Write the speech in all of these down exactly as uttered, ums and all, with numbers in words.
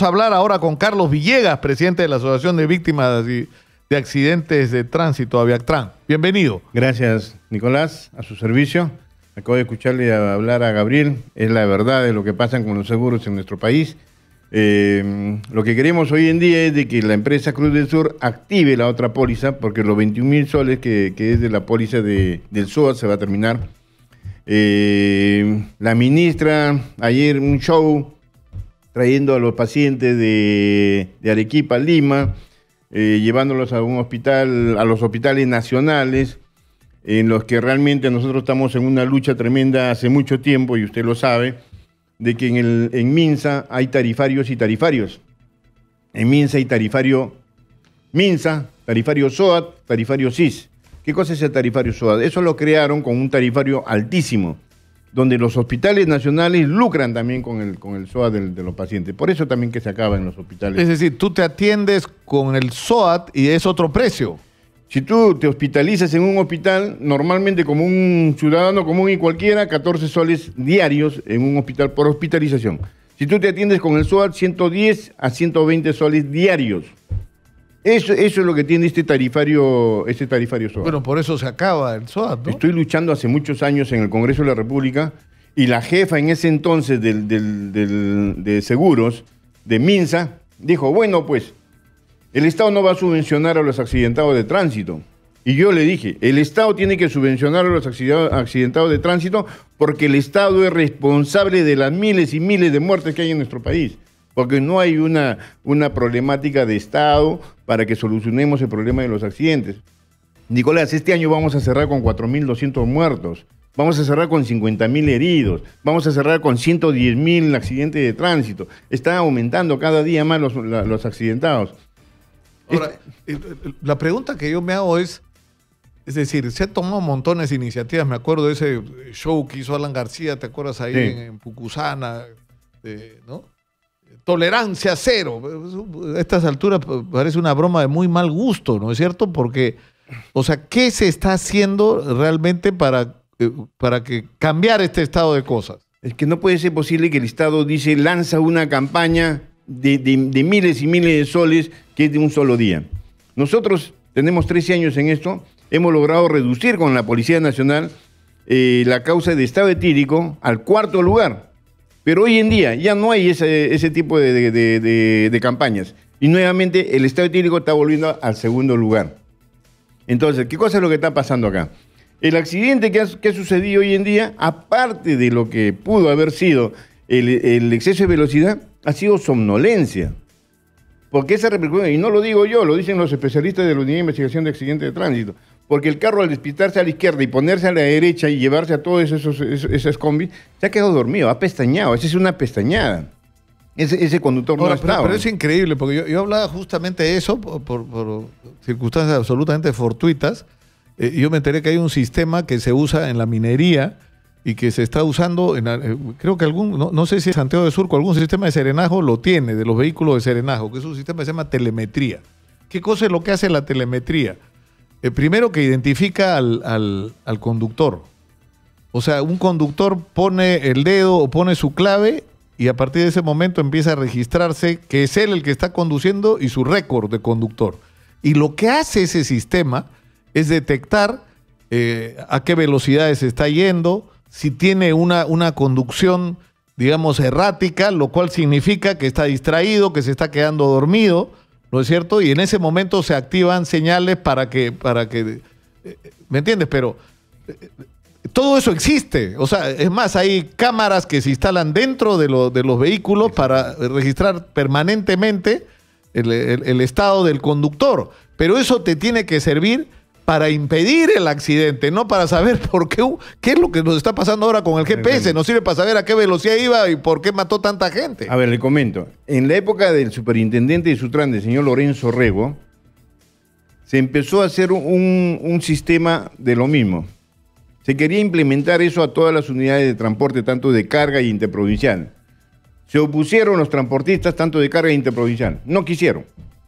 a hablar ahora con Carlos Villegas, presidente de la Asociación de Víctimas de Accidentes de Tránsito, Aviactran. Bienvenido. Gracias, Nicolás, a su servicio. Acabo de escucharle hablar a Gabriel. Es la verdad de lo que pasa con los seguros en nuestro país. Eh, lo que queremos hoy en día es de que la empresa Cruz del Sur active la otra póliza, porque los veintiún mil soles que, que es de la póliza de, del S O A se va a terminar. Eh, la ministra, ayer un show trayendo a los pacientes de, de Arequipa, Lima, eh, llevándolos a un hospital, a los hospitales nacionales, en los que realmente nosotros estamos en una lucha tremenda hace mucho tiempo, y usted lo sabe, de que en, el, en Minsa hay tarifarios y tarifarios. En Minsa hay tarifario Minsa, tarifario S O A T, tarifario S I S. ¿Qué cosa es el tarifario S O A T? Eso lo crearon con un tarifario altísimo, donde los hospitales nacionales lucran también con el, con el S O A T de, de los pacientes. Por eso también que se acaba en los hospitales. Es decir, tú te atiendes con el S O A T y es otro precio. Si tú te hospitalizas en un hospital, normalmente como un ciudadano común y cualquiera, catorce soles diarios en un hospital por hospitalización. Si tú te atiendes con el S O A T, ciento diez a ciento veinte soles diarios. Eso, eso es lo que tiene este tarifario, este tarifario S O A T. Bueno, por eso se acaba el S O A T, ¿no? Estoy luchando hace muchos años en el Congreso de la República, y la jefa en ese entonces del, del, del, de seguros, de Minsa, dijo, bueno, pues, el Estado no va a subvencionar a los accidentados de tránsito. Y yo le dije, el Estado tiene que subvencionar a los accidentados de tránsito porque el Estado es responsable de las miles y miles de muertes que hay en nuestro país. Porque no hay una, una problemática de Estado para que solucionemos el problema de los accidentes. Nicolás, este año vamos a cerrar con cuatro mil doscientos muertos, vamos a cerrar con cincuenta mil heridos, vamos a cerrar con ciento diez mil accidentes de tránsito. Están aumentando cada día más los, la, los accidentados. Ahora, la pregunta que yo me hago es, es decir, se han tomado montones de iniciativas. Me acuerdo de ese show que hizo Alan García, ¿te acuerdas ahí? Sí. en, en Pucusana, eh, ¿no? Tolerancia cero. A estas alturas parece una broma de muy mal gusto, ¿no es cierto? Porque, o sea, ¿qué se está haciendo realmente para, eh, para que cambiar este estado de cosas? Es que no puede ser posible que el Estado dice, lanza una campaña de, de, de miles y miles de soles que es de un solo día. Nosotros tenemos trece años en esto, hemos logrado reducir con la Policía Nacional eh, la causa de estado etílico al cuarto lugar. Pero hoy en día ya no hay ese, ese tipo de, de, de, de, de campañas. Y nuevamente el estado etílico está volviendo al segundo lugar. Entonces, ¿qué cosa es lo que está pasando acá? El accidente que ha, que ha sucedido hoy en día, aparte de lo que pudo haber sido el, el exceso de velocidad, ha sido somnolencia. Porque esa repercusión, y no lo digo yo, lo dicen los especialistas de la Unidad de Investigación de Accidentes de Tránsito, porque el carro al despistarse a la izquierda y ponerse a la derecha y llevarse a todos esos, esos, esas combis, se ha quedado dormido, ha pestañado. Esa es una pestañada. Ese, ese conductor Ahora, no estaba. Pero, pero es increíble, porque yo, yo hablaba justamente de eso por, por, por circunstancias absolutamente fortuitas. Eh, yo me enteré que hay un sistema que se usa en la minería y que se está usando, en, eh, creo que algún, no, no sé si es Santiago de Surco, algún sistema de serenajo lo tiene, de los vehículos de serenajo, que es un sistema que se llama telemetría. ¿Qué cosa es lo que hace la telemetría? Eh, primero que identifica al, al, al conductor. O sea, un conductor pone el dedo o pone su clave y a partir de ese momento empieza a registrarse que es él el que está conduciendo y su récord de conductor. Y lo que hace ese sistema es detectar eh, a qué velocidades se está yendo, si tiene una, una conducción, digamos, errática, lo cual significa que está distraído, que se está quedando dormido, ¿no es cierto? Y en ese momento se activan señales para que, para que eh, ¿me entiendes? Pero eh, todo eso existe. O sea, es más, hay cámaras que se instalan dentro de, lo, de los vehículos para registrar permanentemente el, el, el estado del conductor. Pero eso te tiene que servir para impedir el accidente, no para saber por qué, qué es lo que nos está pasando ahora con el G P S. Nos sirve para saber a qué velocidad iba y por qué mató tanta gente. A ver, le comento. En la época del superintendente de Sutran, del señor Lorenzo Rego, se empezó a hacer un, un sistema de lo mismo. Se quería implementar eso a todas las unidades de transporte, tanto de carga e interprovincial. Se opusieron los transportistas, tanto de carga e interprovincial. No quisieron.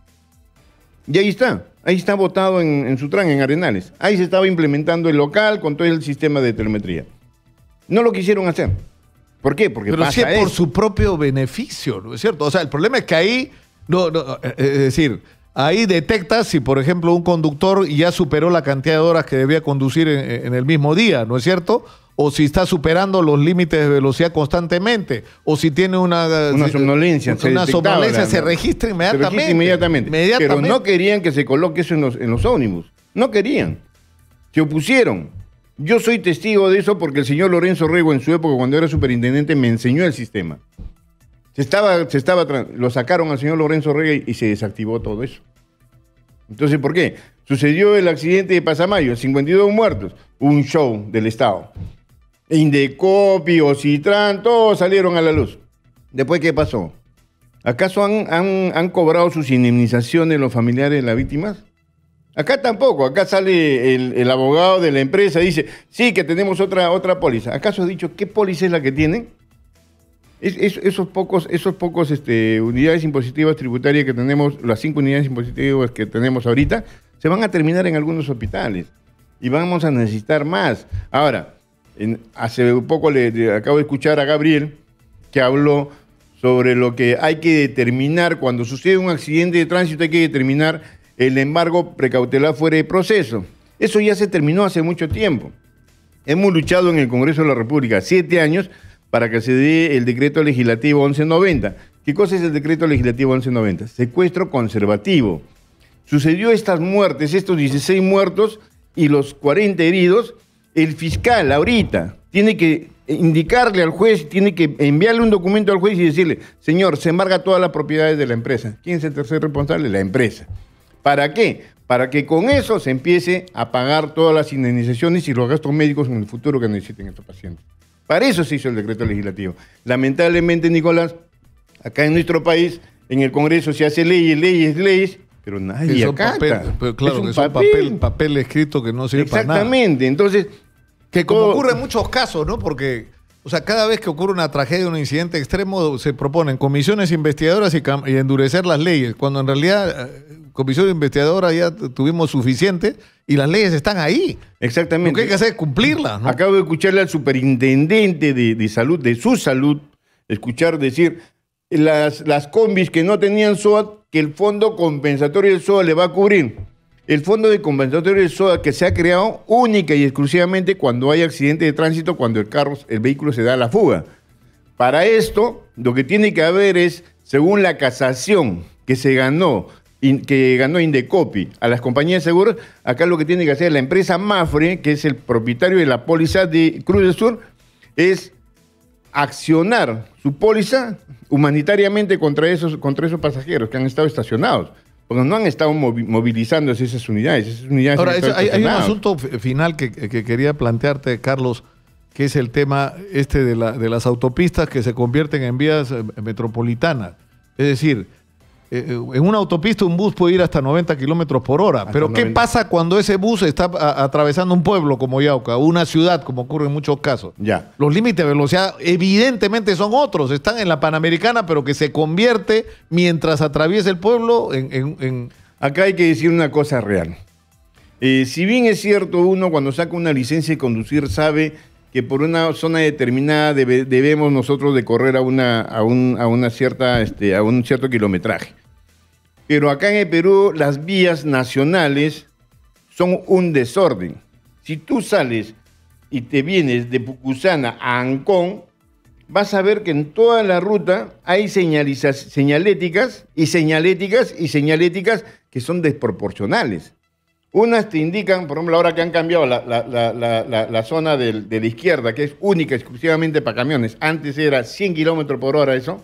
Y ahí está. Ahí está votado en, en Sutran, en Arenales. Ahí se estaba implementando el local con todo el sistema de telemetría. No lo quisieron hacer. ¿Por qué? Porque Pero pasa sí es por eso. su propio beneficio, ¿no es cierto? O sea, el problema es que ahí, no, no, es decir, ahí detectas si, por ejemplo, un conductor ya superó la cantidad de horas que debía conducir en, en el mismo día, ¿no es cierto? O si está superando los límites de velocidad constantemente, o si tiene una, Una somnolencia. se una detectaba somnolencia, la- se registra inmediatamente. Se registra inmediatamente. Inmediatamente. Pero no querían que se coloque eso en los, en los ómnibus. No querían. Se opusieron. Yo soy testigo de eso porque el señor Lorenzo Rego, en su época, cuando era superintendente, me enseñó el sistema. Se estaba, se estaba, tra- lo sacaron al señor Lorenzo Rego y se desactivó todo eso. Entonces, ¿por qué? Sucedió el accidente de Pasamayo, cincuenta y dos muertos, un show del Estado. Indecopi, Ocitran, todos salieron a la luz. Después, ¿qué pasó? ¿Acaso han, han, han cobrado sus indemnizaciones los familiares de las víctimas? Acá tampoco, acá sale el, el abogado de la empresa y dice, sí, que tenemos otra, otra póliza. ¿Acaso ha dicho qué póliza es la que tienen? Es, es- esos pocos, esos pocos este, unidades impositivas tributarias que tenemos, las cinco unidades impositivas que tenemos ahorita, se van a terminar en algunos hospitales y vamos a necesitar más. Ahora, en- hace un poco le, le acabo de escuchar a Gabriel que habló sobre lo que hay que determinar cuando sucede un accidente de tránsito, hay que determinar el embargo precautelar fuera de proceso. Eso ya se terminó hace mucho tiempo. Hemos luchado en el Congreso de la República siete años para que se dé el decreto legislativo once noventa. ¿Qué cosa es el decreto legislativo once noventa? Secuestro conservativo. Sucedió estas muertes, estos dieciséis muertos y los cuarenta heridos. El fiscal ahorita tiene que indicarle al juez, tiene que enviarle un documento al juez y decirle, señor, se embarga todas las propiedades de la empresa. ¿Quién es el tercer responsable? La empresa. ¿Para qué? Para que con eso se empiece a pagar todas las indemnizaciones y los gastos médicos en el futuro que necesiten estos pacientes. Para eso se hizo el decreto legislativo. Lamentablemente, Nicolás, acá en nuestro país, en el Congreso se hace leyes, leyes, leyes, pero nadie Que son acata. papel, pero claro, Es un que son papel, papel escrito que no sirve para nada. Exactamente. Entonces, Que como todo- ocurre en muchos casos, ¿no? Porque, o sea, cada vez que ocurre una tragedia, un incidente extremo, se proponen comisiones investigadoras y, cam- y endurecer las leyes, cuando en realidad eh, comisiones investigadoras ya t- tuvimos suficiente y las leyes están ahí. Lo exactamente. que hay que hacer es cumplirlas, ¿no? Acabo de escucharle al superintendente de, de salud, de su salud, escuchar decir las, las combis que no tenían S O A, que el fondo compensatorio del S O A le va a cubrir. El fondo de compensatorio del S O A que se ha creado única y exclusivamente cuando hay accidente de tránsito, cuando el carro, el vehículo se da a la fuga. Para esto, lo que tiene que haber es, según la casación que se ganó, in- que ganó Indecopi a las compañías de seguros, acá lo que tiene que hacer la empresa Mafre, que es el propietario de la póliza de Cruz del Sur, es accionar su póliza humanitariamente contra esos, contra esos pasajeros que han estado estacionados. Porque no han estado movi- movilizándose esas unidades. Esas unidades Ahora, han eso- estado hay, hay un estacionadas. asunto f- final que, que quería plantearte, Carlos, que es el tema este de, la, de las autopistas que se convierten en vías eh, metropolitanas. Es decir, eh, en una autopista un bus puede ir hasta noventa kilómetros por hora. Hasta Pero ¿qué noventa. pasa cuando ese bus está a- atravesando un pueblo como Yauca, o una ciudad, como ocurre en muchos casos? Ya. Los límites de velocidad evidentemente son otros. Están en la Panamericana, pero que se convierte mientras atraviesa el pueblo en... en- en- Acá hay que decir una cosa real. Eh, si bien es cierto, uno cuando saca una licencia de conducir sabe que por una zona determinada debe- debemos nosotros de correr a una, a un, a una cierta, este, a un cierto kilometraje. Pero acá en el Perú las vías nacionales son un desorden. Si tú sales y te vienes de Pucusana a Ancón, vas a ver que en toda la ruta hay señaliza- señaléticas y señaléticas y señaléticas que son desproporcionales. Unas te indican, por ejemplo, ahora que han cambiado la, la- la- la- la- la zona del- de la izquierda, que es única exclusivamente para camiones. Antes era cien kilómetros por hora eso,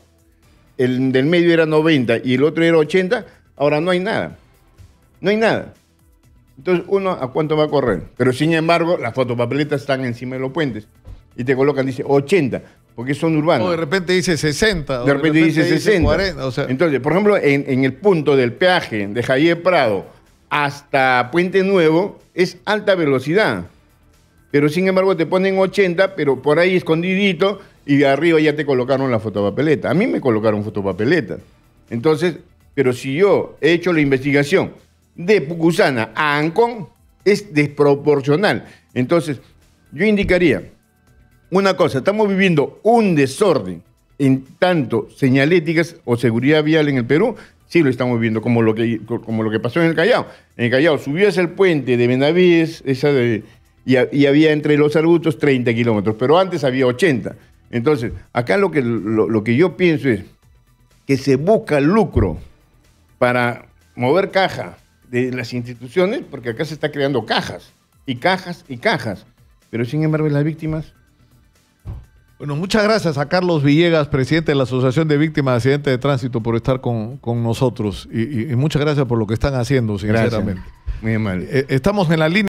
el del medio era noventa y el otro era ochenta, ahora no hay nada. No hay nada. Entonces, uno, ¿a cuánto va a correr? Pero sin embargo, las fotopapeletas están encima de los puentes y te colocan, dice ochenta, porque son urbanos. o de repente dice sesenta. o De repente dice sesenta. cuarenta, o sea, Entonces, por ejemplo, en, en el punto del peaje de Javier Prado hasta Puente Nuevo es alta velocidad. Pero sin embargo te ponen ochenta, pero por ahí escondidito y de arriba ya te colocaron la fotopapeleta. A mí me colocaron fotopapeleta. Entonces, pero si yo he hecho la investigación de Pucusana a Ancón, es desproporcional. Entonces, yo indicaría una cosa, estamos viviendo un desorden en tanto señaléticas o seguridad vial en el Perú, sí lo estamos viviendo, como lo que, como lo que pasó en el Callao. En el Callao subías el puente de Benavides, esa de, y, y había entre los arbustos treinta kilómetros, pero antes había ochenta. Entonces, acá lo que, lo, lo que yo pienso es que se busca lucro para mover caja de las instituciones, porque acá se está creando cajas, y cajas, y cajas. Pero sin embargo, las víctimas... Bueno, muchas gracias a Carlos Villegas, presidente de la Asociación de Víctimas de Accidentes de Tránsito, por estar con, con nosotros. Y, y, y muchas gracias por lo que están haciendo, sinceramente. Gracias. Muy amable. Eh, estamos en la línea.